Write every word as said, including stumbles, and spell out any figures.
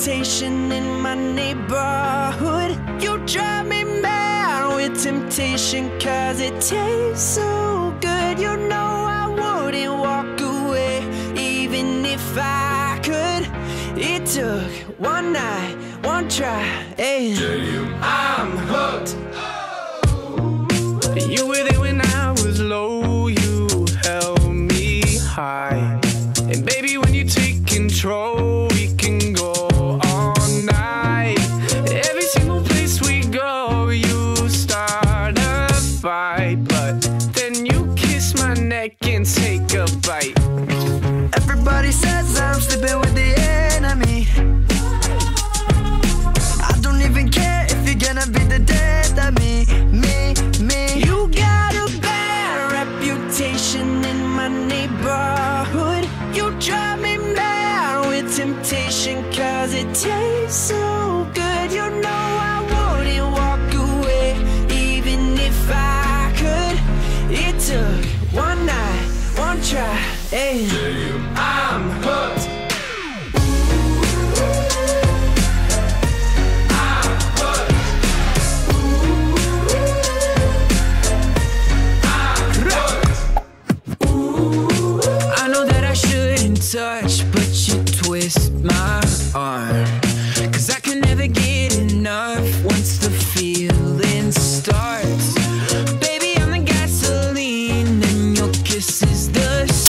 reputation in my neighborhood. You drive me mad with temptation, cause it tastes so good. You know I wouldn't walk away, even if I could. It took one night, one try, and I'm hooked. You were there when I was low, you held me high. And baby, when you take control, we can go all night. Every single place we go, you start a fight, but then you kiss my neck and take a bite. Everybody says I'm sleeping with the enemy. I don't even care if you're gonna be the death of me, me, me. You got a bad reputation in my neighborhood. You drive me mad with temptation, cause it tastes so good. You know I wouldn't walk away, even if I could. It took one night, one try, and